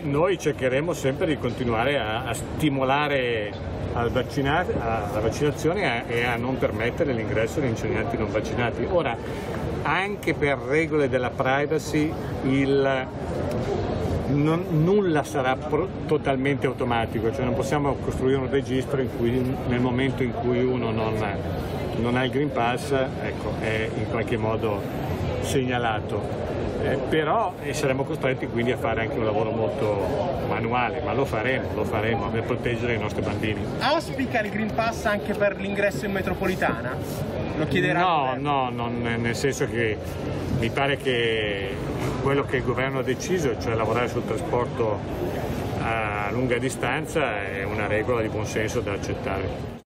noi cercheremo sempre di continuare a stimolare alla vaccinazione e a non permettere l'ingresso di insegnanti non vaccinati. Ora, anche per regole della privacy, nulla sarà totalmente automatico, cioè non possiamo costruire un registro in cui nel momento in cui uno non ha il Green Pass, ecco, è in qualche modo segnalato. Però saremo costretti quindi a fare anche un lavoro molto manuale, ma lo faremo per proteggere i nostri bambini. Auspica il Green Pass anche per l'ingresso in metropolitana? Lo chiederà? No, nel senso che mi pare che quello che il governo ha deciso, cioè lavorare sul trasporto a lunga distanza, è una regola di buon senso da accettare.